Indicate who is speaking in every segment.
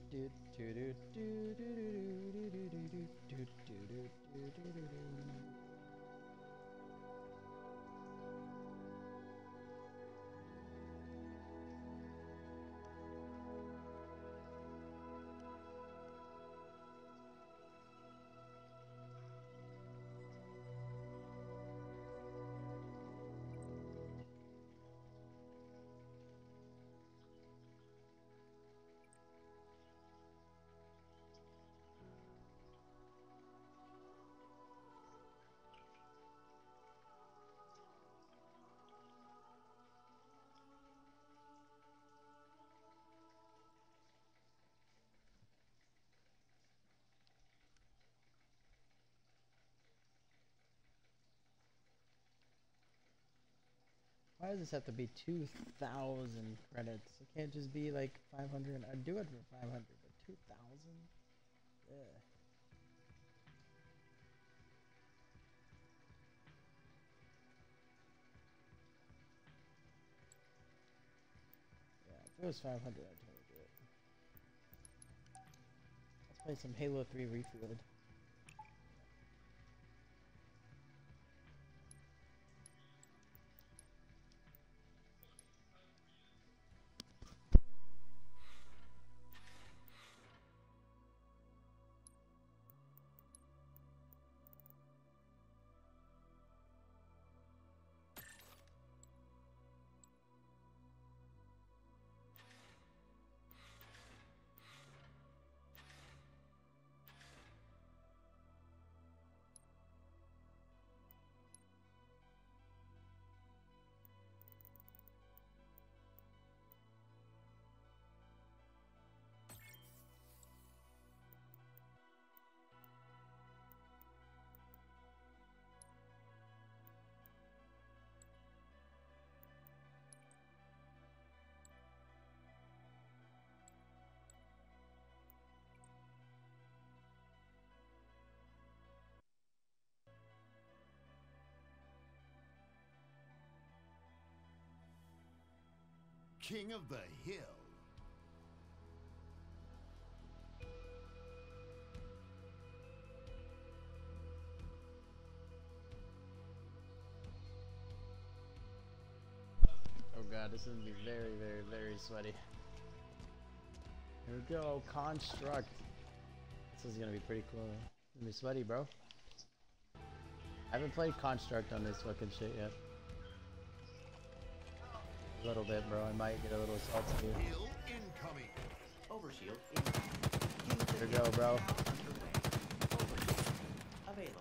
Speaker 1: Why does this have to be 2,000 credits? It can't just be like 500. I'd do it for 500, but 2,000? Yeah. Yeah, if it was 500, I'd totally do it. Let's play some Halo 3 Refueled.
Speaker 2: King of the Hill.
Speaker 1: Oh god, this is gonna be very, very, very sweaty. Here we go, Construct. This is gonna be pretty cool. It's gonna be sweaty, bro. I haven't played Construct on this fucking shit yet. A little bit, bro. I might get a little salty.
Speaker 2: Hill incoming.
Speaker 3: Overshield incoming.
Speaker 1: Here we go, bro.
Speaker 3: Available.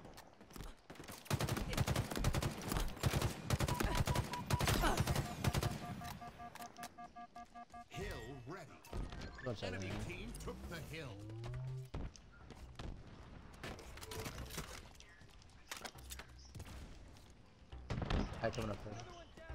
Speaker 2: Hill ready.
Speaker 1: Watch out,
Speaker 2: Enemy
Speaker 1: man.
Speaker 2: team took the hill.
Speaker 1: Hi, coming up there.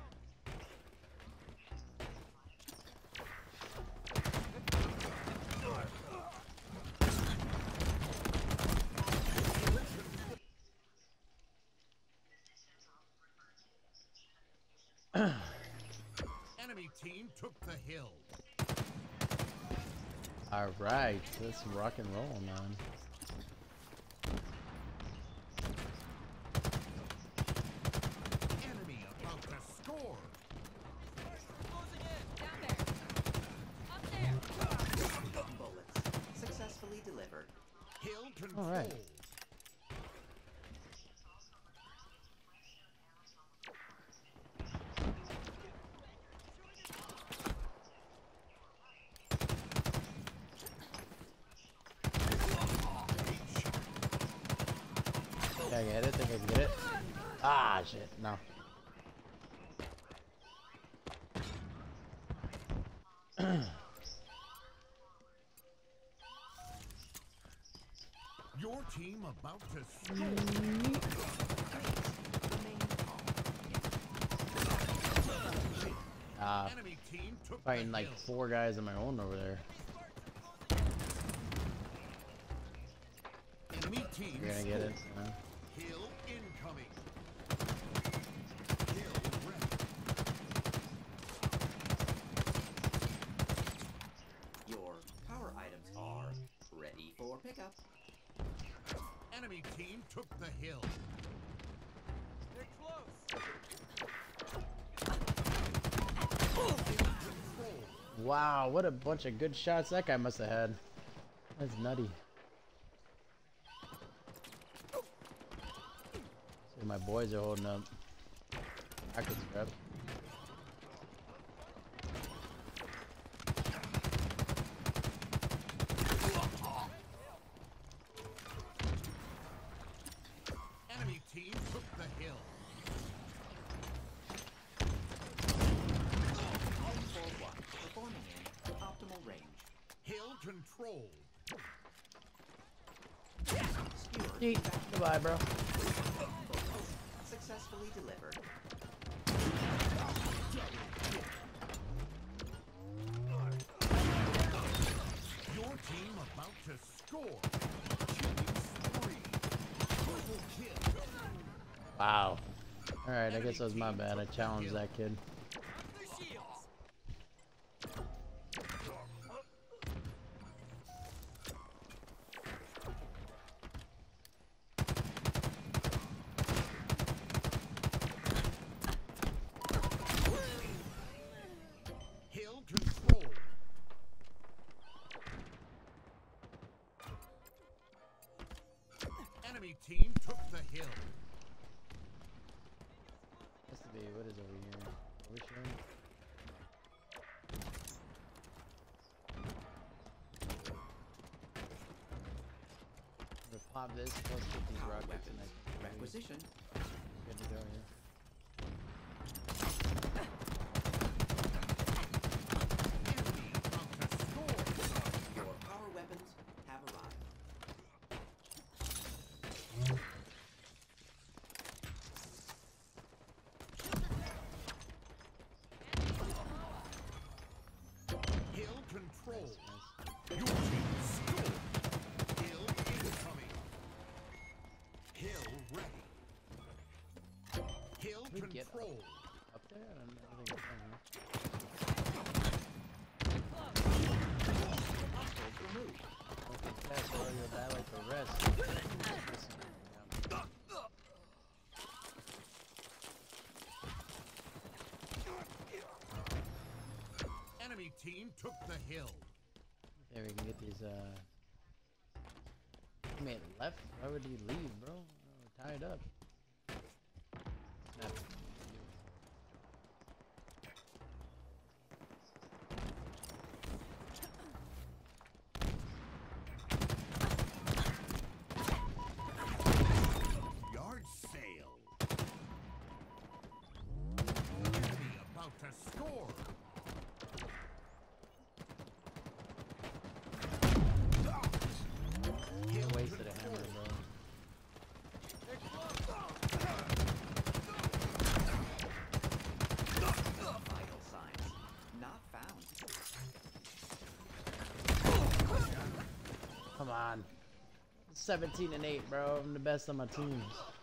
Speaker 2: Enemy team took the hill.
Speaker 1: Alright, let's rock and roll, man.
Speaker 2: Enemy about to score.
Speaker 4: Closing in. Down there. Up there.
Speaker 3: Bullets successfully delivered.
Speaker 2: Hill control.
Speaker 1: All right. Did I get it? Think I can get it? Ah, shit. No.
Speaker 2: Your team about to score. Enemy team took
Speaker 1: Fighting
Speaker 2: the
Speaker 1: like
Speaker 2: hill.
Speaker 1: 4 guys on my own over there.
Speaker 2: Enemy team
Speaker 1: You're gonna get it.
Speaker 2: scored.
Speaker 1: Yeah.
Speaker 2: Hill incoming. Hill ready.
Speaker 3: Your power items pickup.
Speaker 2: Enemy team took the hill.
Speaker 4: They're close.
Speaker 1: Wow, what a bunch of good shots that guy must have had. That's nutty. See, my boys are holding up. I could scrap.
Speaker 2: Enemy team took the hill.
Speaker 3: M41, performing in optimal range.
Speaker 2: Hill controlled.
Speaker 3: Skewer
Speaker 1: Yeet. Goodbye, bro.
Speaker 3: successfully delivered.
Speaker 2: Your team about to score. Killing spree. Triple kill.
Speaker 1: Wow. Alright, I guess that was my bad. I challenged that kid.
Speaker 4: The shields.
Speaker 2: Hill controlled. Enemy team took the hill.
Speaker 1: Has to be, what is over here? Are we sharing? I'm gonna pop this plus get these
Speaker 3: Power
Speaker 1: rockets and
Speaker 3: weapons.
Speaker 1: I can
Speaker 3: Requisition.
Speaker 1: good to go here.
Speaker 2: Enemy about to score.
Speaker 3: Your power weapons have arrived.
Speaker 2: Hill controlled.
Speaker 1: Nice.
Speaker 2: Your team scored. Hill incoming. Hill ready. Hill
Speaker 1: We get up.
Speaker 2: controlled.
Speaker 1: Up there? I don't think it's down here.
Speaker 3: Hostiles removed.
Speaker 1: Okay, fast or you'll die like the rest.
Speaker 2: Enemy team took the hill.
Speaker 1: Okay, we can get these, He made left? Why would he leave, bro? We're tied up. Snap.
Speaker 2: Yard sale. Enemy about to score. Hill
Speaker 1: Wasted a hammer,
Speaker 2: controlled.
Speaker 1: bro.
Speaker 3: Vital signs not found.
Speaker 1: Come on. 17 and 8, bro. I'm the best on my team.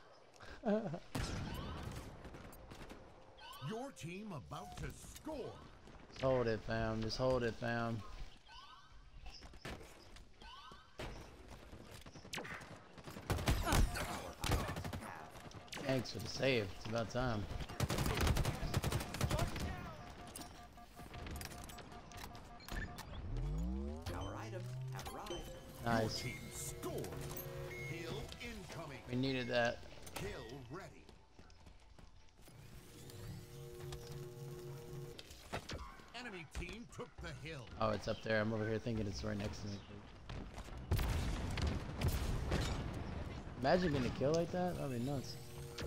Speaker 2: Your team about to score.
Speaker 1: Just hold it, fam. Just hold it, fam. Thanks for the save. It's about time.
Speaker 3: Our items have arrived.
Speaker 2: Your
Speaker 1: Nice.
Speaker 2: team scored. Hill incoming.
Speaker 1: We needed that.
Speaker 2: Hill ready. Enemy team took the hill.
Speaker 1: Oh, it's up there. I'm over here thinking it's right next to me. Imagine getting a kill like that. That'd be nuts.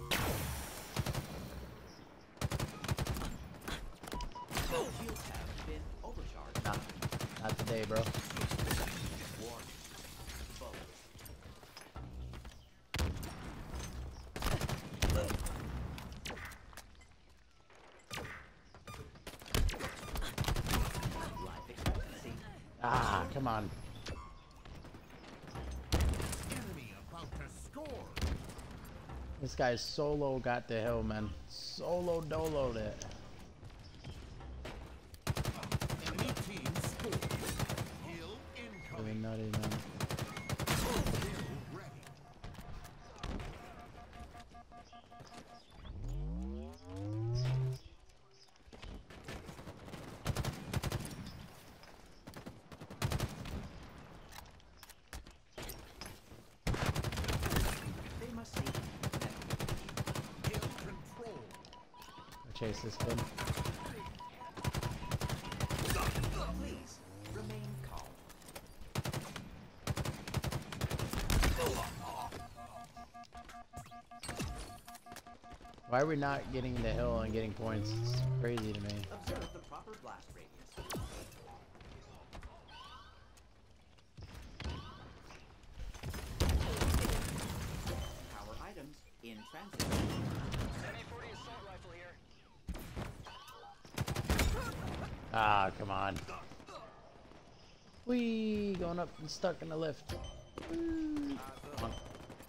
Speaker 3: Shields have been overcharged.
Speaker 1: Not today, bro.
Speaker 3: Warning. Bullets. Life expectancy.
Speaker 1: Ah, come on.
Speaker 2: Enemy about to score.
Speaker 1: This guy solo got the hill, man. Solo dolo that.
Speaker 2: Enemy team scored. Hill
Speaker 1: Really
Speaker 2: incoming.
Speaker 1: nutty, man. chase this kid.
Speaker 3: Please remain calm.
Speaker 1: Why are we not getting the hill and getting points? It's crazy to me.
Speaker 3: Observe the proper blast radius. Power items in transit.
Speaker 4: Semi-40 assault rifle here.
Speaker 1: Ah, come on. Whee! Going up and stuck in the lift. Woo. Come on.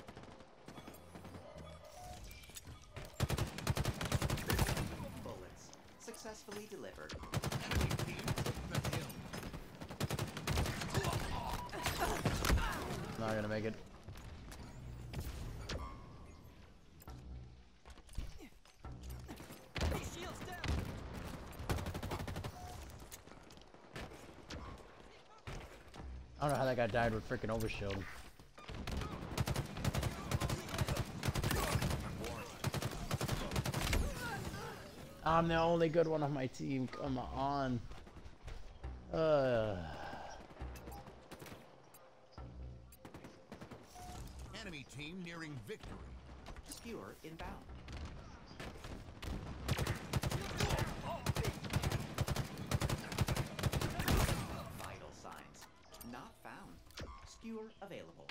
Speaker 3: Bullets successfully delivered.
Speaker 2: Enemy team took the hill.
Speaker 1: Not gonna make it.
Speaker 4: Hey, shields down.
Speaker 1: I don't know how that guy died with freaking overshield. I'm the only good one on my team. Come on.
Speaker 2: Enemy team nearing victory.
Speaker 3: Skewer inbound. Vital signs not found. Skewer available.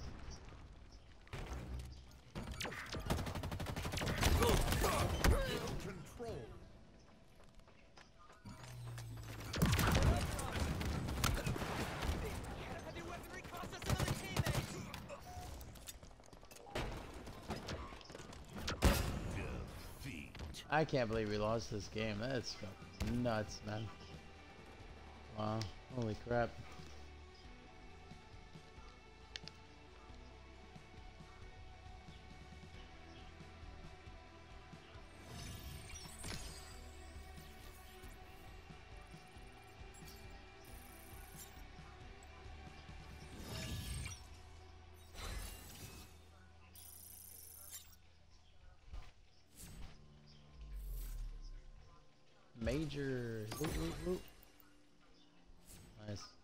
Speaker 2: Hill control.
Speaker 4: Heavy weaponry cost us another teammate.
Speaker 2: Defeat.
Speaker 1: I can't believe we lost this game. That's fucking nuts, man. Wow. Holy crap. Major. Woo, woo, woo. Nice.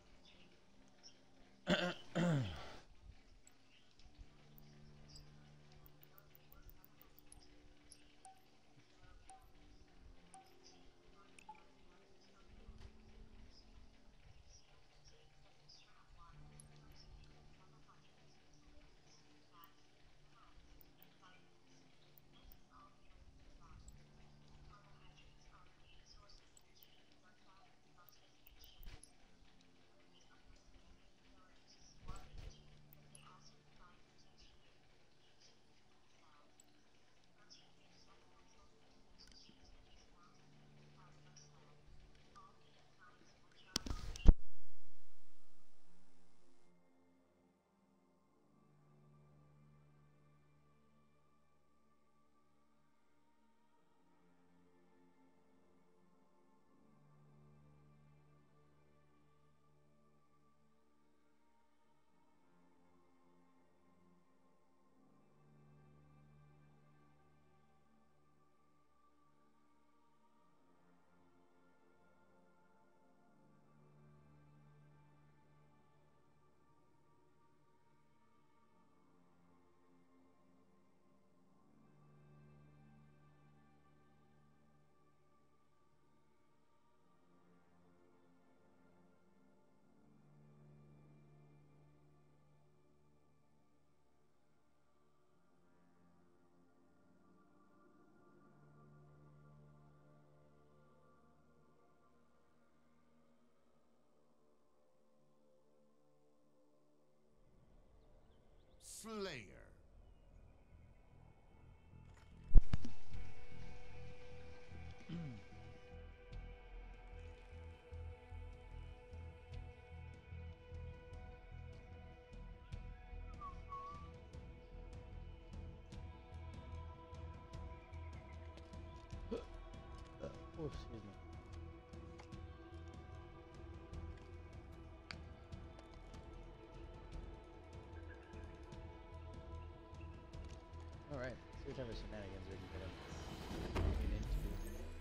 Speaker 2: Slayer.
Speaker 1: Oh, excuse me. Alright, see what type of shenanigans we can get into.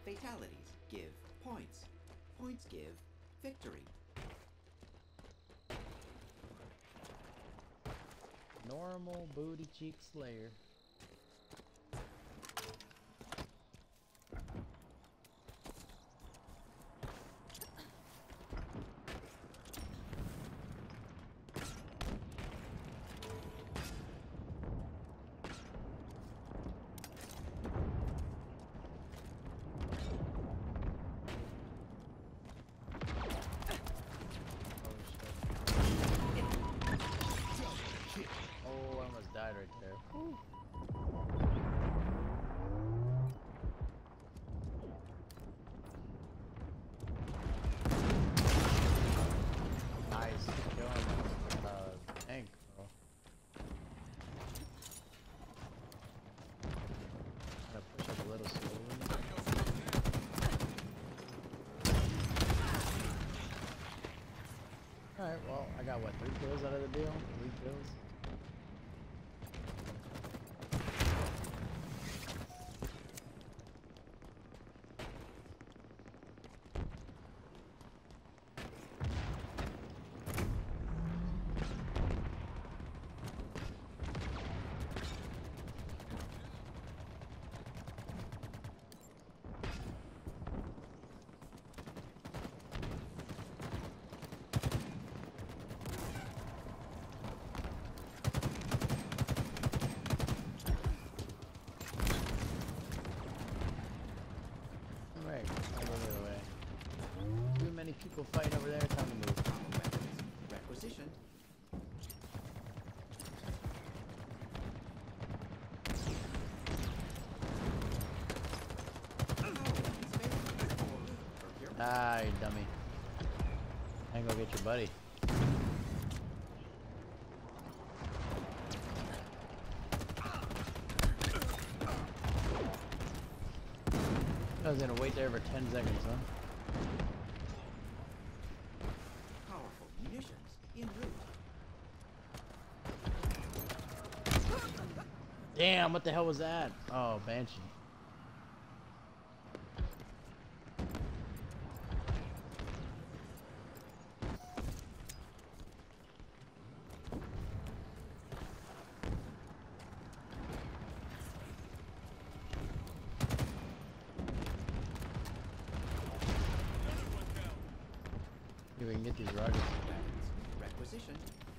Speaker 3: Fatalities give points. Points give victory.
Speaker 1: Normal booty cheek slayer. Oh, I almost died right there. Whew. Nice, killing tank, bro. Gotta push up a little slowly. Alright, well, I got what, 3 kills out of the deal? 3 kills? Right, I'll go the other way. Too many people fighting over there, time to move.
Speaker 3: Weapons requisitioned.
Speaker 1: Ah, you dummy. I go get your buddy. I was gonna wait there for 10 seconds, huh?
Speaker 3: Powerful munitions en route.
Speaker 1: Damn, what the hell was that? Oh, Banshee. See if we can get these rockets.
Speaker 3: Weapons requisitioned.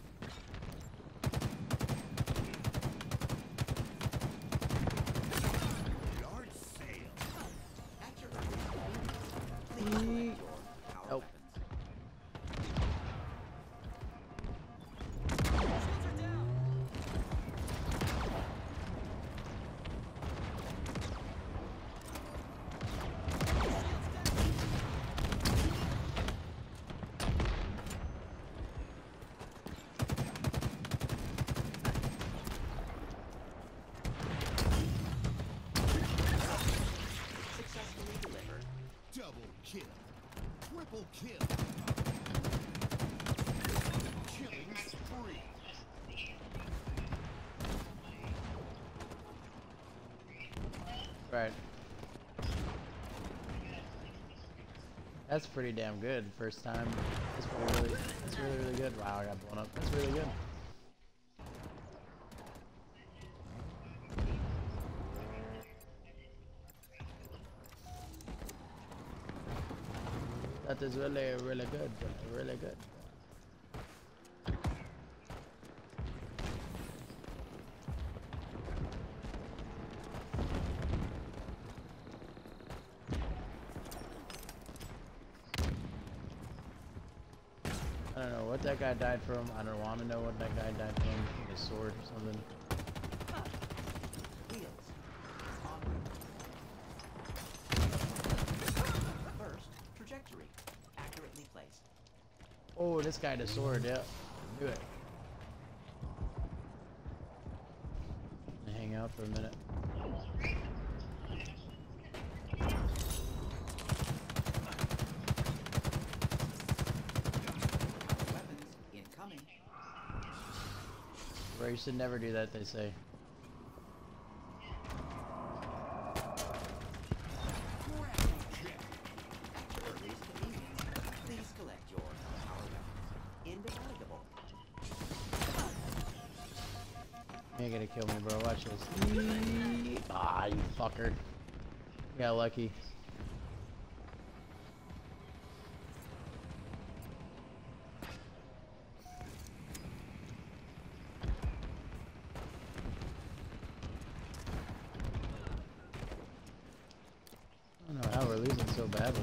Speaker 2: Yard sale.
Speaker 3: At your earliest convenience. Please select your power
Speaker 1: Nope.
Speaker 3: weapons.
Speaker 4: Shields are down.
Speaker 3: Successfully delivered.
Speaker 2: Double kill. Triple kill. Killing spree.
Speaker 1: Right. That's pretty damn good. First time. That's really good. Wow, I got blown up. That's really good. That is really good. Really good. I don't know what that guy died from. I don't want to know what that guy died from. His sword or something.
Speaker 3: Wheels. Onward. First, trajectory. Accurately placed.
Speaker 1: Oh, this guy had a sword. Yeah. Do it. Hang out for a minute.
Speaker 3: Weapons incoming.
Speaker 1: Bro, you should never do that, they say. ain't gonna kill me, bro. Watch this. Ah, you fucker. Got lucky. I don't know how we're losing so badly.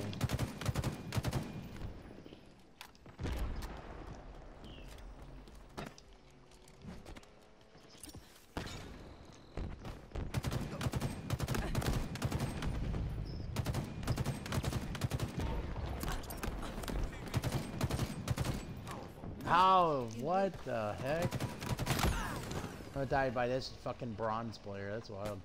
Speaker 1: How? What the heck? I died by this fucking bronze player. That's wild.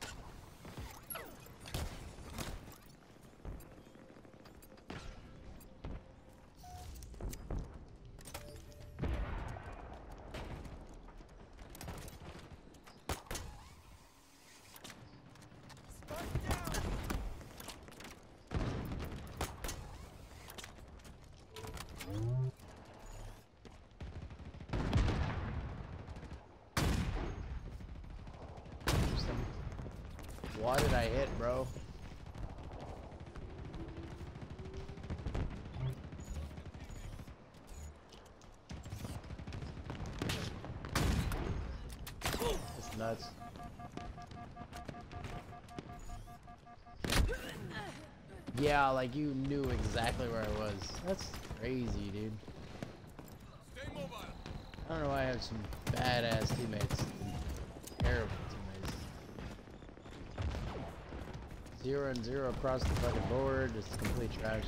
Speaker 1: What did I hit, bro? It's nuts. Yeah, like you knew exactly where I was. That's crazy, dude.
Speaker 2: Stay mobile.
Speaker 1: I don't know why I have some badass teammates. Terrible teammates. 0 and 0 across the fucking board. Just complete trash.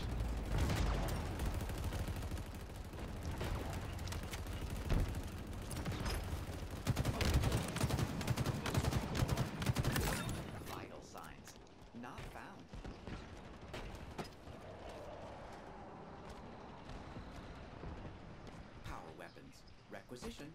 Speaker 3: Vital signs not found. Power weapons requisitioned.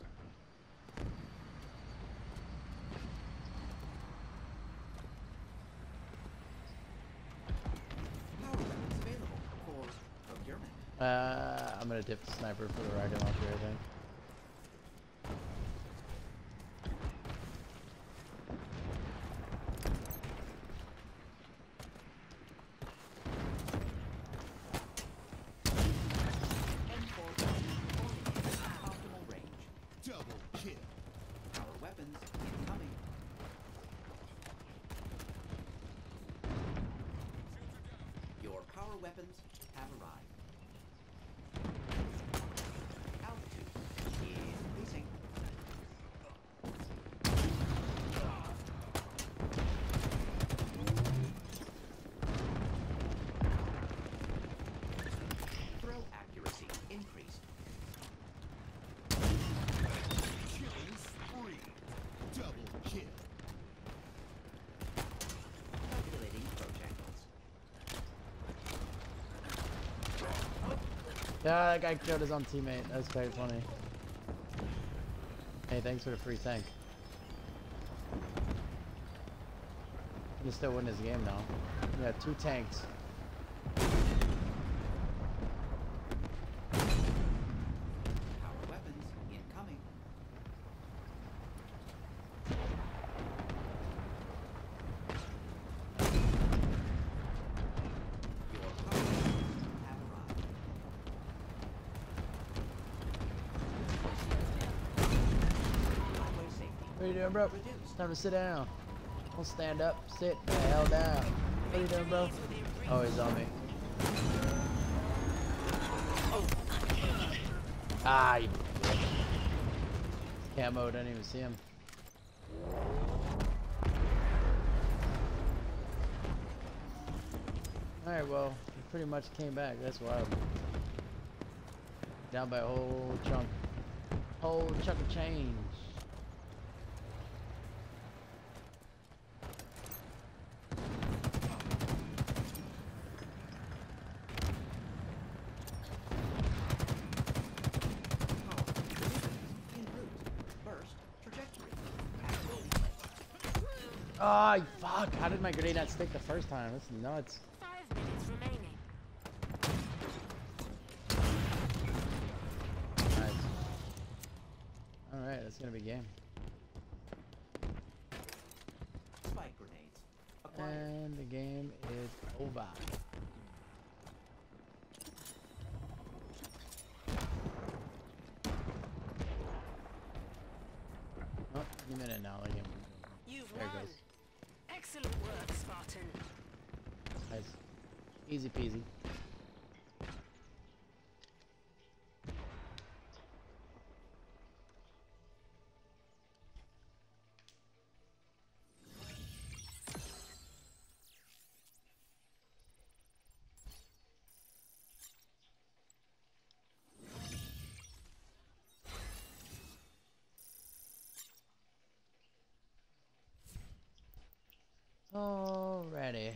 Speaker 3: Power weapons available for procurement.
Speaker 1: I'm gonna dip the sniper for the rocket launcher, I think.
Speaker 3: M4 optimal range.
Speaker 2: Double kill.
Speaker 3: Power weapons incoming. Your power weapons have arrived. Altitude is increasing. Throw accuracy increased.
Speaker 2: Killing spree. Double kill.
Speaker 3: Calculating projectiles.
Speaker 1: Yeah, that guy killed his own teammate. That's quite funny. Hey, thanks for the free tank. You can still win this game now. You got 2 tanks.
Speaker 3: Power weapons incoming. Your power weapons have arrived. Highway safety
Speaker 1: What are you doing, bro?
Speaker 3: reduced.
Speaker 1: It's time to sit down. Don't stand up. Sit the hell down. What are you doing, bro? Oh, he's on me. Ah, you dick. Camo, didn't even see him. Alright, well, he pretty much came back. That's wild. Down by a whole chunk. Whole chunk of change.
Speaker 3: En route. Burst trajectory.
Speaker 1: Ah, fuck. How did my grenade not stick the first time? That's nuts.
Speaker 5: 5 minutes remaining.
Speaker 1: Nice. Alright, that's gonna be game.
Speaker 3: acquired.
Speaker 1: And the game is over. Oh, any minute now, the game is over.
Speaker 5: You've
Speaker 1: There it
Speaker 5: won.
Speaker 1: goes.
Speaker 5: Excellent work, Spartan.
Speaker 1: Nice. Easy peasy. Alrighty.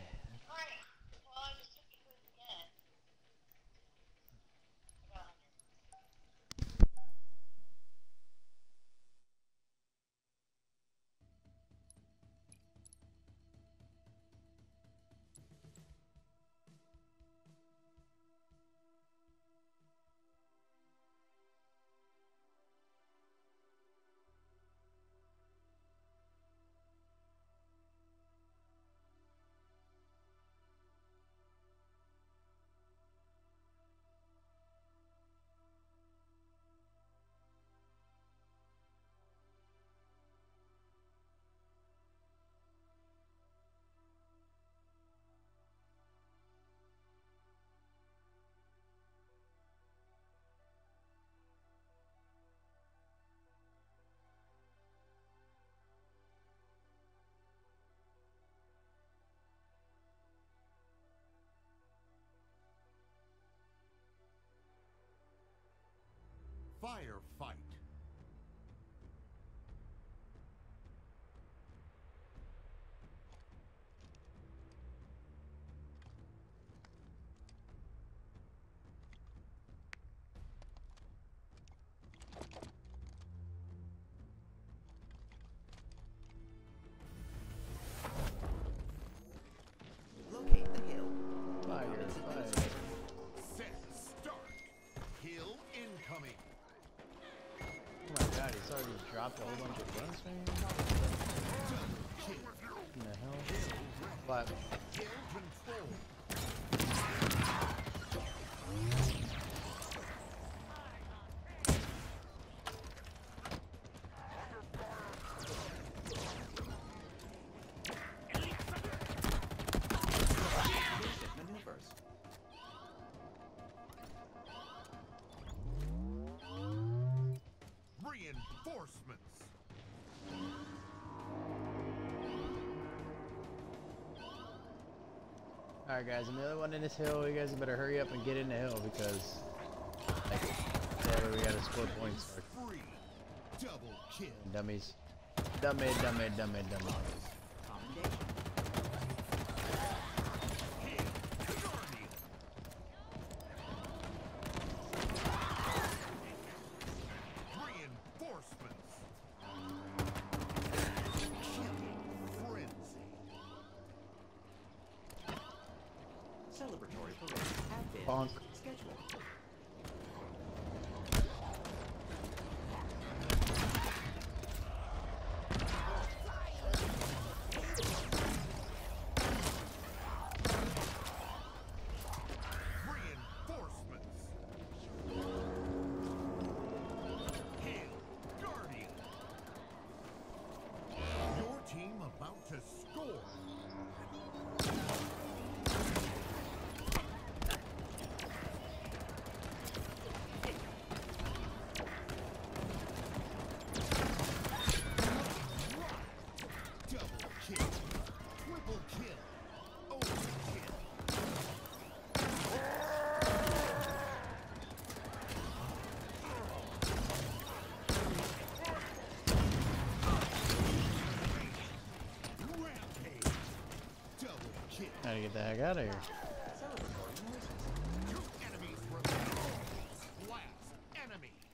Speaker 2: Firefight.
Speaker 3: Locate the hill.
Speaker 1: Fire, fire.
Speaker 2: Set. Start. Hill incoming.
Speaker 1: Oh my god, he's already dropped a whole bunch of guns, man. What the hell? But
Speaker 2: Hill control.
Speaker 3: Maneuvers.
Speaker 2: Reinforcements.
Speaker 1: alright guys, I'm the other one in this hill. You guys better hurry up and get in the hill because like there we gotta score points for
Speaker 2: Free. Double kill.
Speaker 1: dummies. Dummy.
Speaker 3: Commendation.
Speaker 2: Guardian. Reinforcements. Killing frenzy.
Speaker 3: Celebratory parades have been
Speaker 1: Bonk.
Speaker 3: scheduled.
Speaker 2: Reinforcements. Hail Guardian. Your team about to score. Double kill. Triple kill. Overkill. Rampage. Double kill.
Speaker 1: Gotta get the heck out of here.
Speaker 3: Celebratory noises.
Speaker 2: Two enemies remain. Last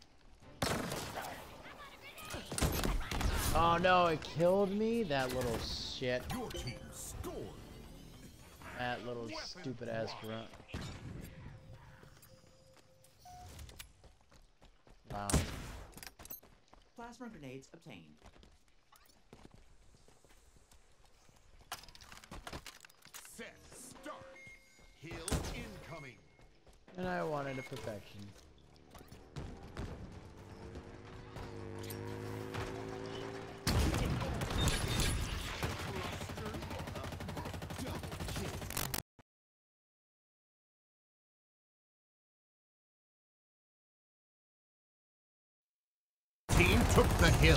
Speaker 2: enemy.
Speaker 1: Oh no, it killed me? That little shit.
Speaker 2: Your team scored.
Speaker 1: That little stupid ass grunt. Wow.
Speaker 3: Plasma grenades obtained.
Speaker 1: And I wanted a perfection.
Speaker 2: Team took the hill.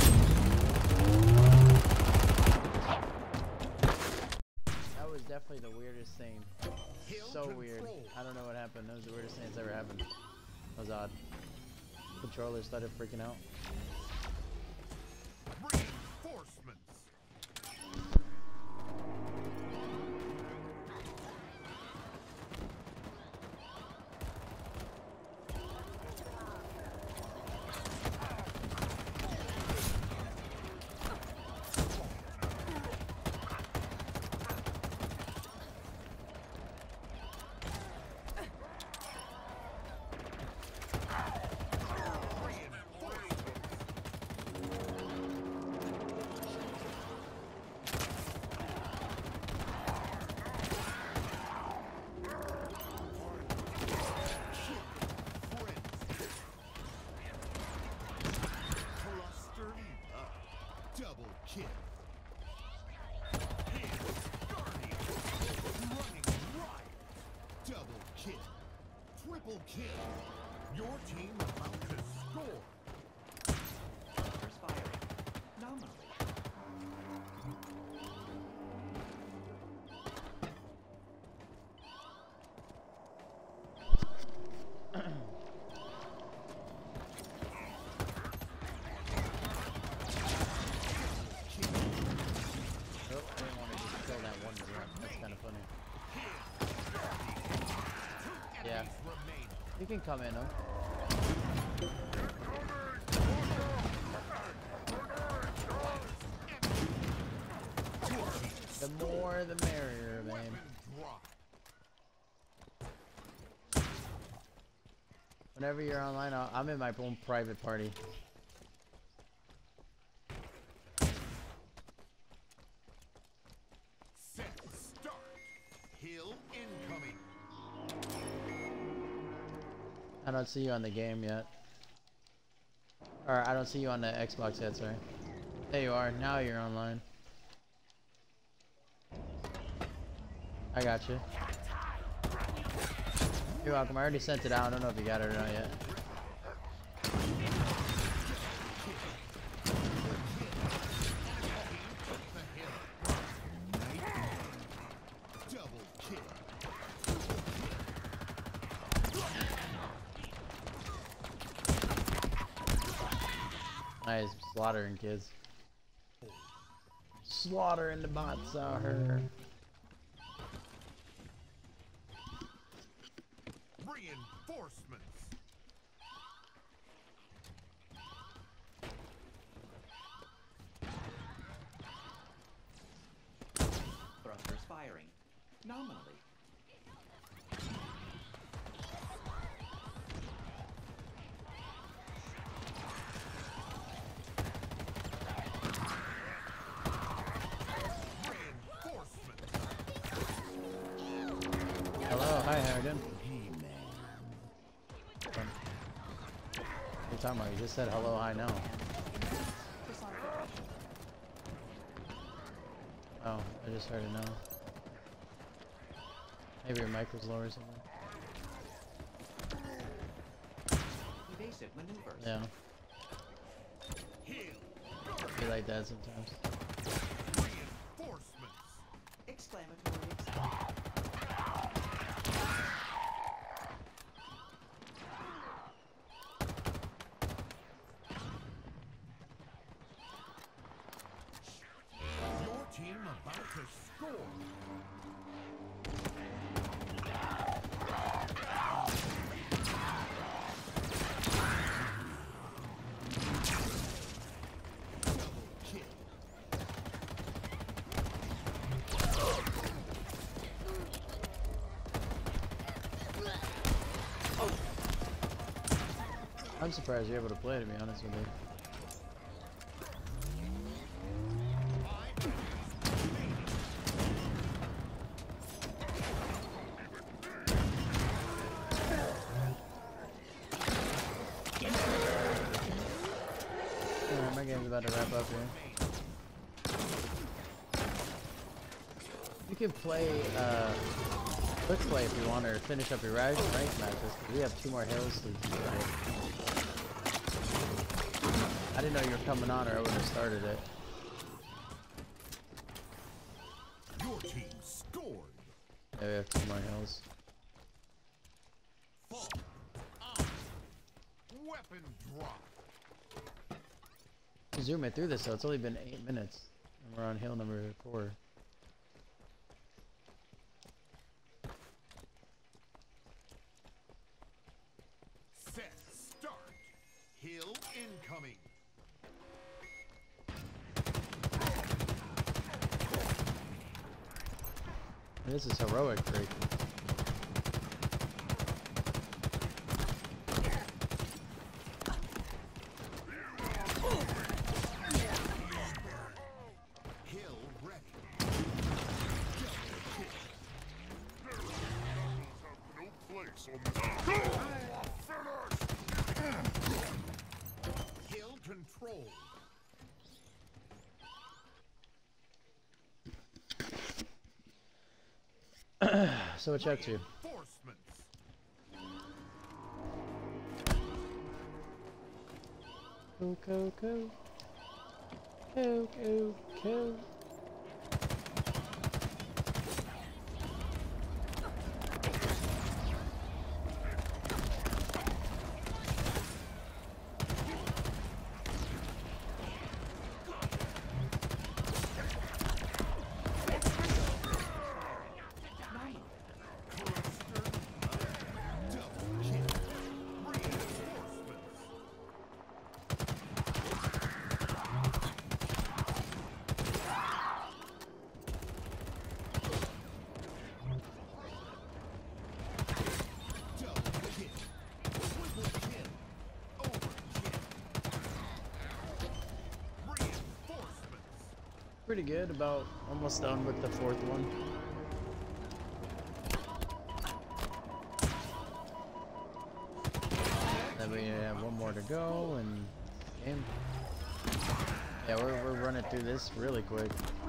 Speaker 1: That was definitely the weirdest thing.
Speaker 2: Hill
Speaker 1: So
Speaker 2: control.
Speaker 1: weird. I don't know what happened. That was the weirdest thing that's ever happened. That was odd. Controller started freaking out.
Speaker 2: Reinforcements. Double kill. Guardian. Running riot. Double kill. Triple kill. Your team about to score.
Speaker 3: Thrusters firing. Nominally.
Speaker 1: Oh, I didn't want to just kill that one drop. That's kind of funny. Yeah.
Speaker 2: Enemies remain.
Speaker 1: You can come in, huh? The more the merrier, man.
Speaker 2: Weapon drop.
Speaker 1: Whenever you're online, I'm in my own private party.
Speaker 2: Set. Start. Hill incoming.
Speaker 1: I don't see you on the game yet. Or I don't see you on the Xbox yet, sorry. There you are. Now you're online. I got you. You're welcome. I already sent it out. I don't know if you got it or not yet.
Speaker 2: Double kill.
Speaker 1: Nice. Slaughtering kids. Slaughtering the bots out here.
Speaker 2: Reinforcements.
Speaker 3: Thrusters firing. Nominally.
Speaker 2: Reinforcements.
Speaker 1: Hello, hi, how you doing? What are you talking about? You just said hello, hi, now.
Speaker 3: Personification.
Speaker 1: Oh, I just heard it now. Maybe your mic was low or something.
Speaker 3: Evasive maneuvers.
Speaker 1: Yeah,
Speaker 2: Hill.
Speaker 1: be like that sometimes.
Speaker 2: Reinforcements.
Speaker 3: Exclamatory exclamation.
Speaker 2: Your team about to score. Double kill.
Speaker 1: I'm surprised you're able to play, to be honest with you. game's about to wrap up here. You can play, quick play if you want, or finish up your ranked matches, because we have 2 more hills to do tonight. I didn't know you were coming on, or I would have started it.
Speaker 2: Your team scored.
Speaker 1: Yeah, we have 2 more hills.
Speaker 2: Fall on. Weapon drop.
Speaker 1: Zoom it through this, so it's only been 8 minutes, and we're on hill number 4.
Speaker 2: Set start. Hill incoming.
Speaker 1: This is heroic break.
Speaker 2: Hill ready. Hill control.
Speaker 1: So what you up to?
Speaker 2: Reinforcements.
Speaker 1: Go. Go. Pretty good, about almost done with the 4th one. Then we have 1 more to go and game. Yeah, we're running through this really quick.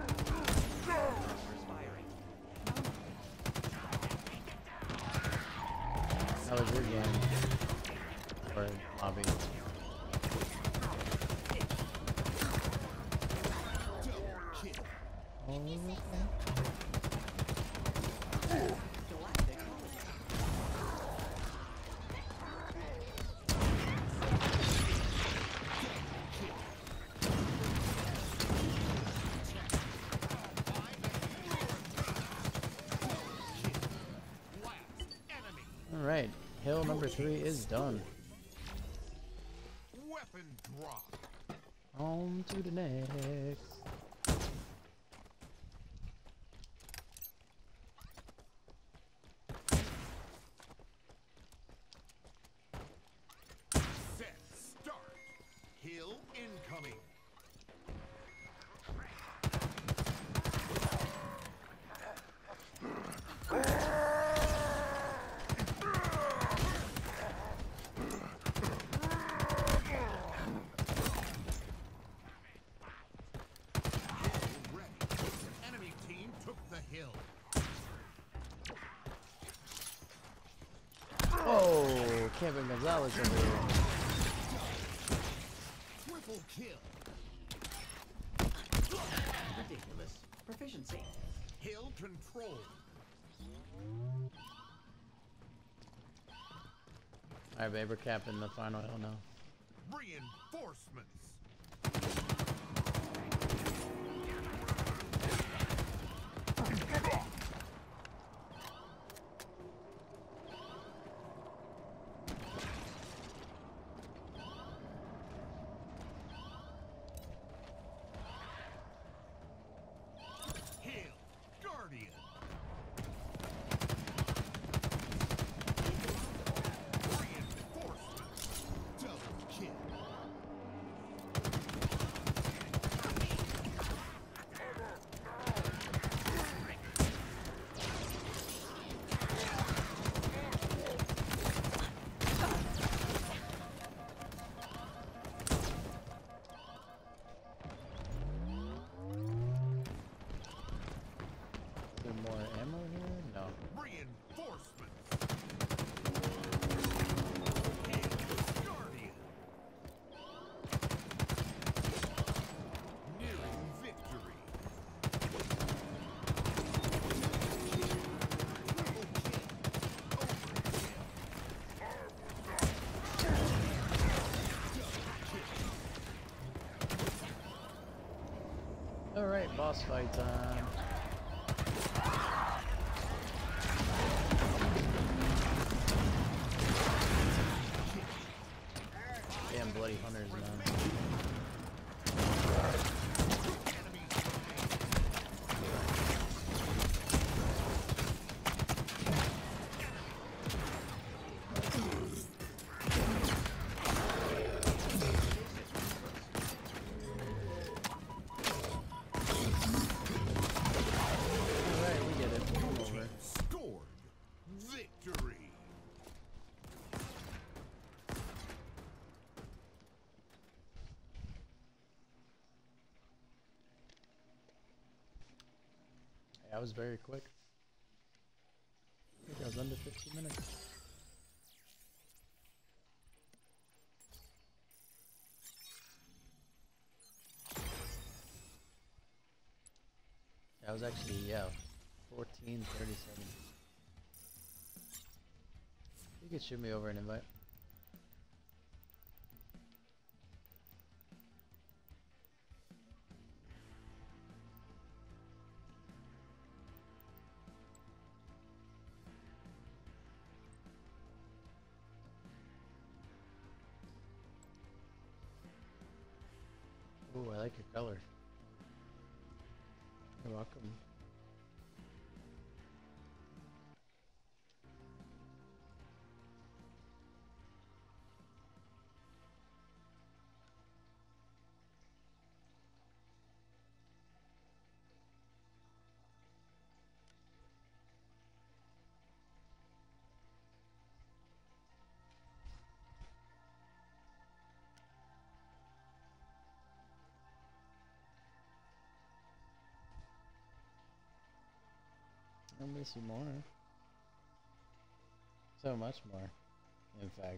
Speaker 1: How was your game? Or lobby? Alright, hill number 3 is done.
Speaker 2: Weapon drop.
Speaker 1: On to the next.
Speaker 2: Set start. Hill incoming.
Speaker 1: Oh, Kevin Gonzalez over here.
Speaker 2: Triple kill.
Speaker 3: Ridiculous. Proficiency.
Speaker 2: Hill control.
Speaker 1: Alright, babe, we're capping the final hill now.
Speaker 2: Reinforcements. Hill Guardian. Reinforcements. Double kill.
Speaker 1: boss fight time. Damn bloody hunters, man. Alright, we get it. Come over.
Speaker 2: Scored. Victory.
Speaker 1: That was very quick. I think I was under 15 minutes. That was actually, yeah, 14:37. You could shoot me over an invite. Ooh, I like your color. You're welcome. I'll miss you more. So much more, in fact.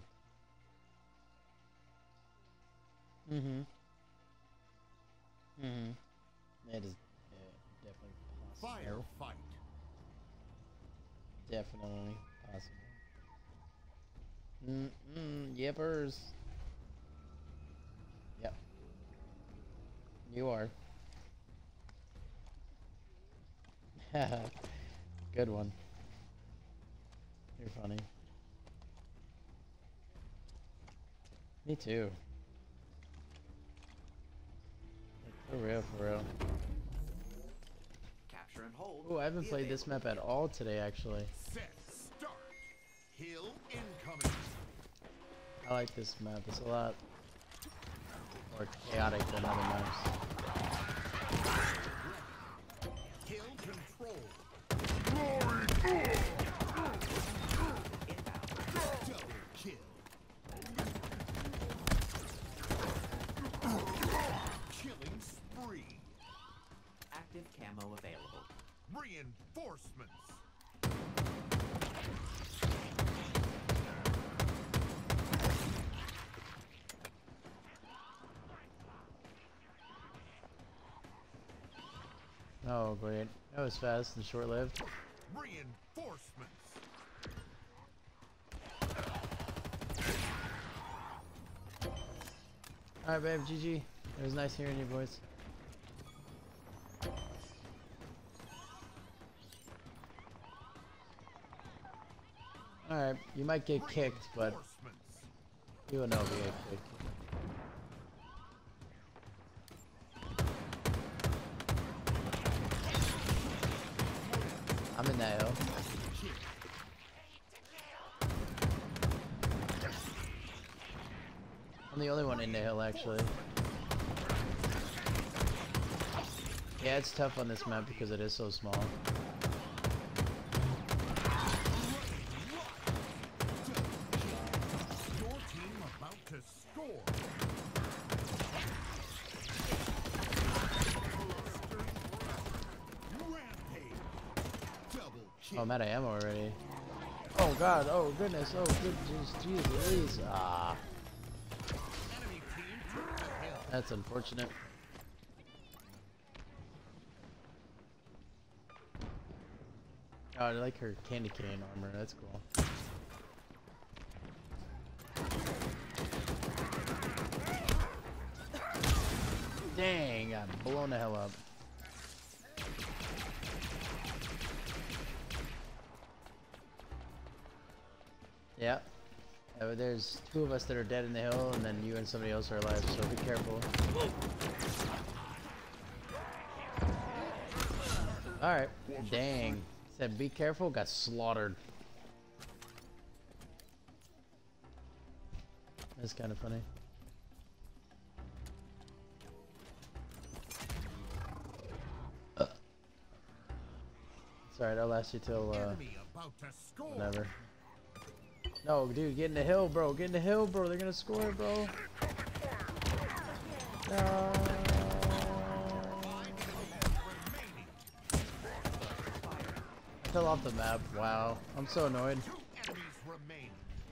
Speaker 1: It is definitely possible.
Speaker 2: Firefight.
Speaker 1: Definitely possible. Yippers. Yep. You are. Good one. You're funny. Me too. Like, for real, for real.
Speaker 3: Capture and hold.
Speaker 1: Oh, I haven't played this map at all today, actually.
Speaker 2: Set. Start. Hill incoming.
Speaker 1: I like this map. It's a lot more chaotic than other maps.
Speaker 2: Hill control. Double kill. Killing spree.
Speaker 3: Active camo available.
Speaker 2: Reinforcements.
Speaker 1: Oh, great. That was fast and short-lived.
Speaker 2: Reinforcements.
Speaker 1: Alright, babe, GG. It was nice hearing your voice. Alright, you might get kicked, but
Speaker 2: Reinforcements.
Speaker 1: you will know if you get kicked. I'm in that hill. I'm the only one in the hill, actually. Yeah, it's tough on this map because it is so small.
Speaker 2: Your team about to score. Rampage. Double kill.
Speaker 1: Oh, I'm out of ammo already. Oh god, oh goodness, oh goodness, jeez, ah.
Speaker 2: Enemy team took the hill.
Speaker 1: That's unfortunate. Oh, I like her candy cane armor, that's cool. Dang, got blown the hell up. There's 2 of us that are dead in the hill, and then you and somebody else are alive, so be careful. Alright. Dang. Said be careful, got slaughtered. That's kind of funny. It's alright, I'll last you till,
Speaker 2: Enemy about to score.
Speaker 1: whatever. No, dude, get in the hill, bro. Get in the hill, bro. They're gonna score, bro. No. I fell off the map. Wow. I'm so annoyed.
Speaker 2: 2 enemies remaining.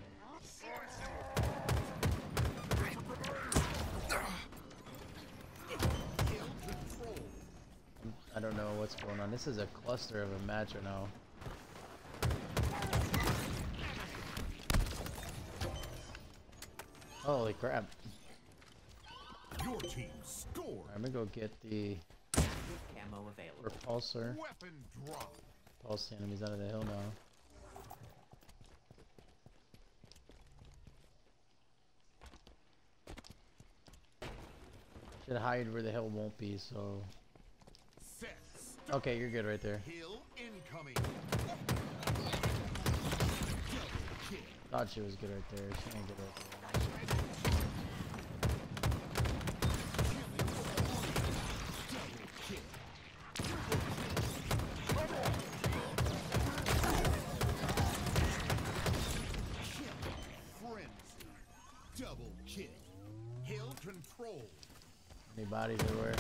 Speaker 2: Kill control.
Speaker 1: I don't know what's going on. This is a cluster of a match right now. Holy crap.
Speaker 2: Your team scored.
Speaker 1: I'm gonna go get the
Speaker 3: Active camo available.
Speaker 1: repulsor.
Speaker 2: Weapon drop.
Speaker 1: Pulse the enemies out of the hill now. Should hide where the hill won't be, so...
Speaker 2: Set. Stop.
Speaker 1: Okay, you're good right there.
Speaker 2: Hill incoming.
Speaker 1: Thought she was good right there. She ain't good right there.
Speaker 2: Frenzy. Double kill. Hill control.
Speaker 1: Any bodies everywhere?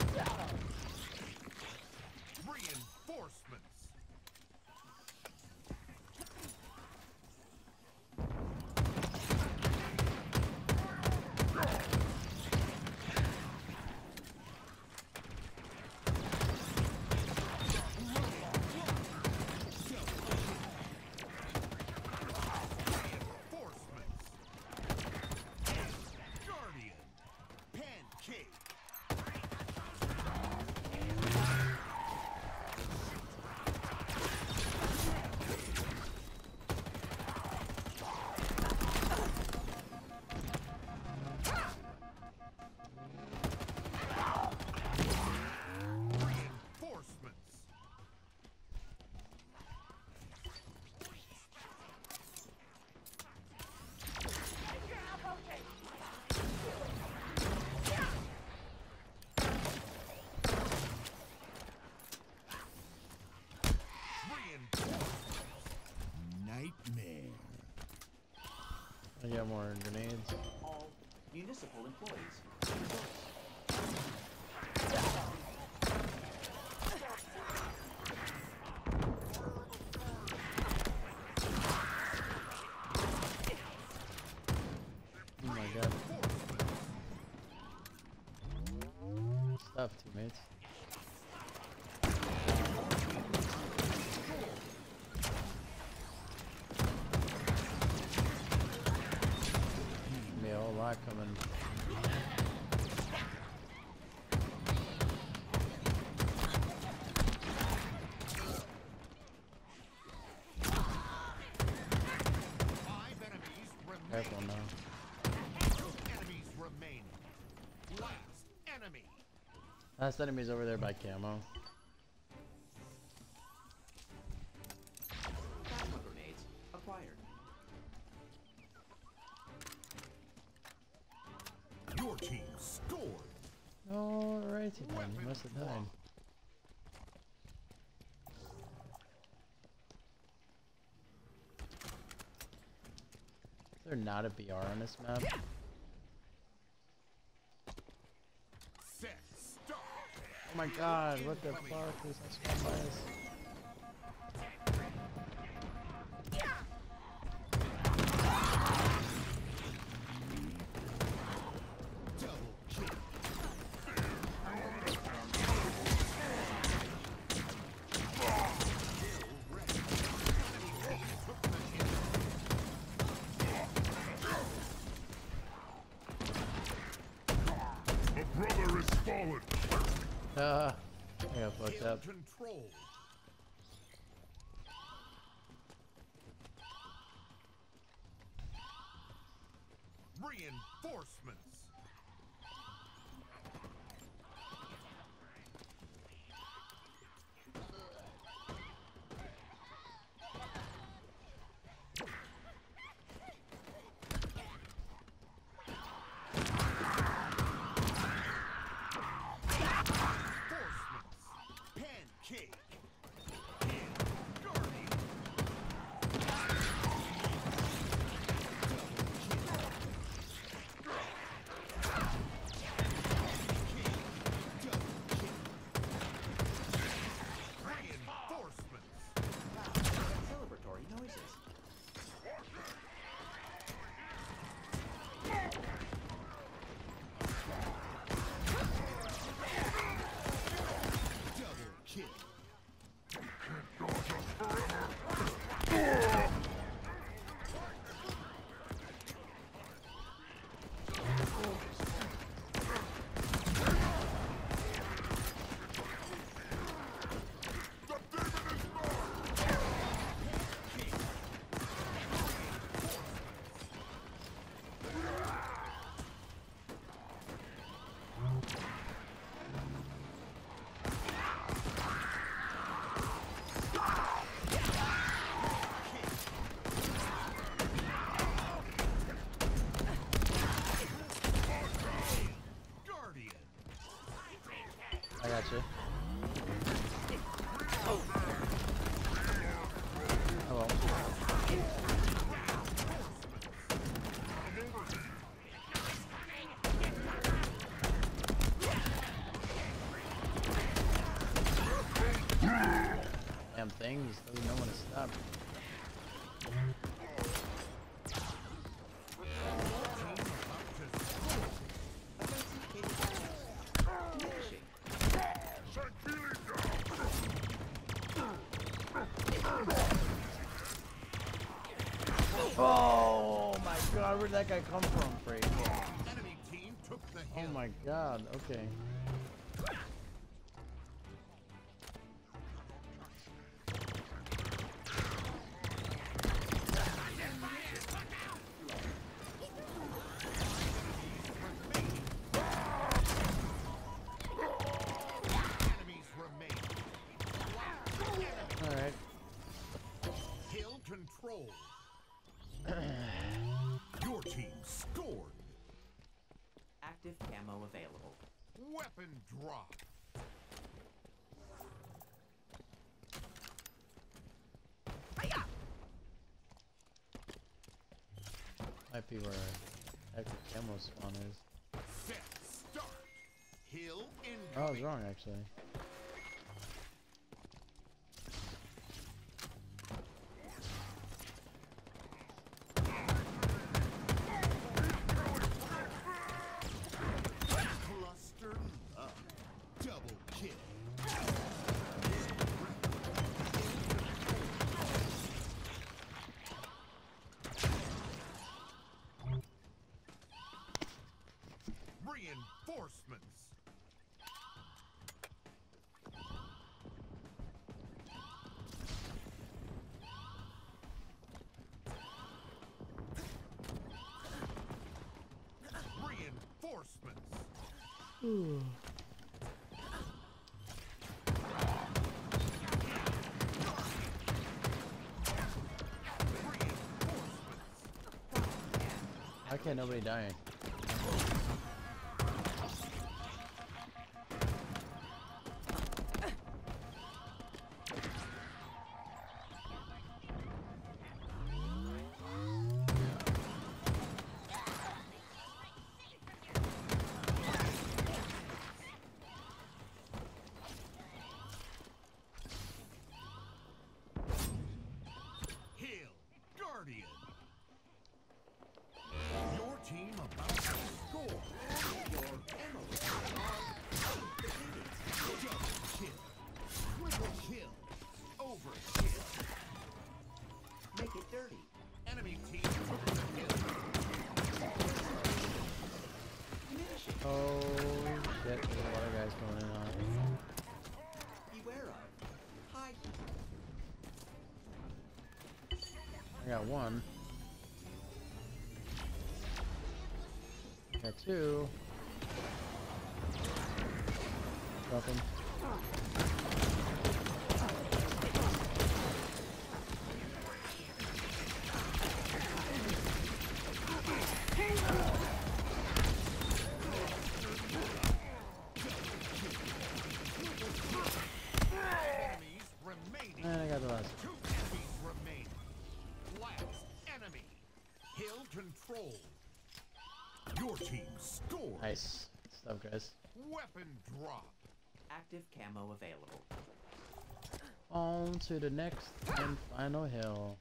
Speaker 2: Reinforcements. Guardian. Pancake. Reinforcements. Nightmare.
Speaker 1: I got more grenades.
Speaker 3: All municipal employees. Results.
Speaker 1: Oh my god. Stuff, teammates. Be a whole lot coming.
Speaker 2: Five enemies
Speaker 1: Careful
Speaker 2: remaining.
Speaker 1: now.
Speaker 2: 2 enemies remaining. Last enemy.
Speaker 1: Last enemy's over there by camo.
Speaker 3: Plasma grenades acquired.
Speaker 2: Your team scored.
Speaker 1: Alrighty then, you must have died. Is there not a BR on this map?
Speaker 2: Set. Start.
Speaker 1: Oh my god, what the fuck is that spawn bias?
Speaker 2: Double kill.
Speaker 6: A brother is fallen.
Speaker 1: I got fucked
Speaker 2: Hill
Speaker 1: up.
Speaker 2: control. Reinforcements. Pancake. Guardian. Reinforcements.
Speaker 3: Celebratory noises.
Speaker 2: Double kill. Guardian.
Speaker 1: I got you. Oh well. Damn things doesn't know when to stop.
Speaker 3: Diminishing.
Speaker 1: Oh my god, where'd that guy come from, Frank?
Speaker 2: Enemy team took the hill.
Speaker 1: Oh my god, okay.
Speaker 2: Enemies remain.
Speaker 1: Alright.
Speaker 2: Hill control. Your team scored.
Speaker 3: Active camo available.
Speaker 2: Weapon drop.
Speaker 1: Might be where active camo spawn is.
Speaker 2: Set start. Hill
Speaker 1: Oh, I was
Speaker 2: incoming.
Speaker 1: wrong actually.
Speaker 2: Cluster up. Double kill. Reinforcements. Reinforcements.
Speaker 1: Why can't nobody die?
Speaker 2: Hill Guardian. Your team about to score.
Speaker 3: Your ammo
Speaker 2: Double kill. Triple kill. Overkill.
Speaker 3: make it dirty.
Speaker 2: Enemy team took the hill.
Speaker 3: Diminishing.
Speaker 1: Oh shit, there's a lot of guys going in on it.
Speaker 3: Beware of. High heat.
Speaker 1: I got one. Got two. Drop him.
Speaker 2: Enemies remaining.
Speaker 1: And I got the last.
Speaker 2: 2 enemies remain. Last enemy. Hill control. Your team scored.
Speaker 1: Nice stuff, guys.
Speaker 2: Weapon drop.
Speaker 3: Active camo available.
Speaker 1: On to the next and final hill.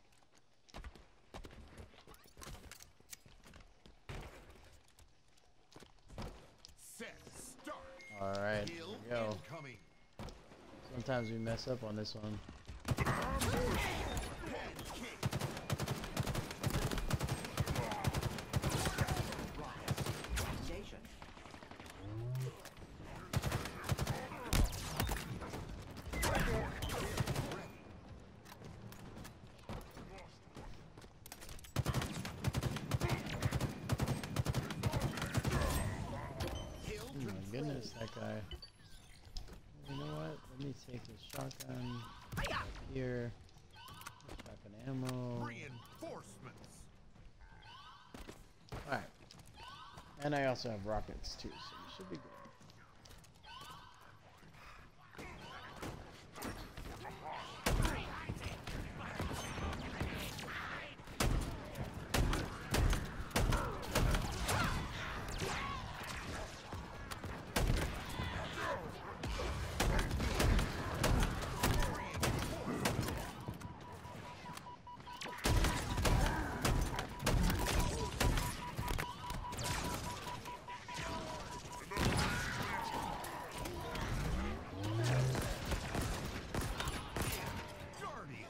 Speaker 2: Set start.
Speaker 1: Alright, here
Speaker 2: Hill
Speaker 1: we go.
Speaker 2: incoming.
Speaker 1: Sometimes we mess up on this one.
Speaker 2: Head kick.
Speaker 3: Rise. Foundation.
Speaker 2: Hill
Speaker 1: Oh my
Speaker 2: control.
Speaker 1: goodness, that guy. You know what? Let me take this shotgun up here. Shotgun ammo.
Speaker 2: Reinforcements.
Speaker 1: Alright. And I also have rockets too, so we should be good.
Speaker 2: Guardian.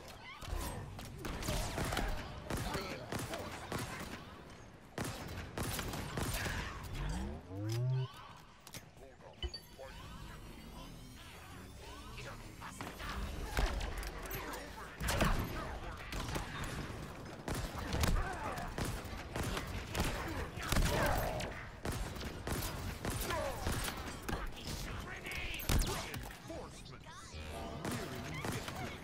Speaker 2: Reinforcements. Nearing victory.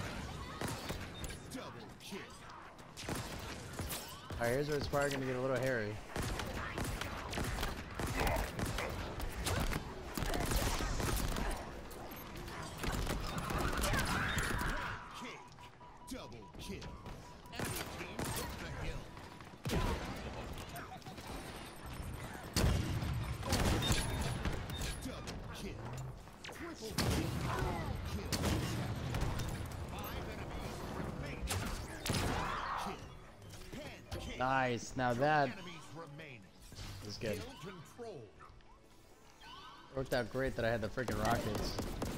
Speaker 2: Double kill.
Speaker 1: Alright, here's where it's probably gonna get a little hairy.
Speaker 2: Kick. Double kill. Enemy team took the hill. Double kill. Triple kill. Kill. 5 enemies remaining. Kill. Pen kick.
Speaker 1: Nice. Now
Speaker 2: 2
Speaker 1: that
Speaker 2: enemies remaining.
Speaker 1: is good.
Speaker 2: Hill control.
Speaker 1: Worked out great that I had the freaking rockets.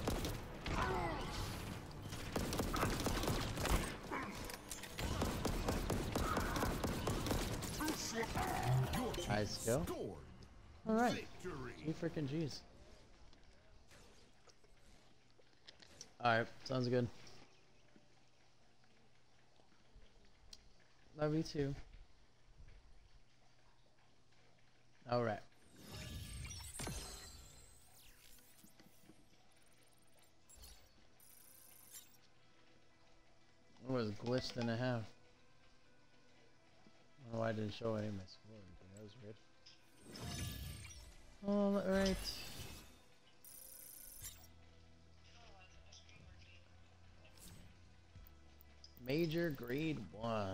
Speaker 2: Your team
Speaker 1: Nice kill.
Speaker 2: scored.
Speaker 1: Alright.
Speaker 2: Victory.
Speaker 1: 2 freaking G's. Alright, sounds good. Love you too. Alright. It was glitched and a half. I don't know why I didn't show any of my score, but that was weird. Alright. Major grade 1.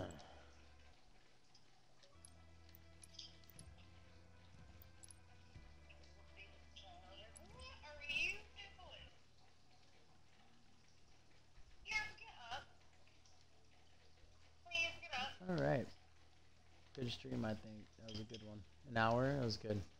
Speaker 1: Alright. Good stream, I think. That was a good one. An hour? That was good.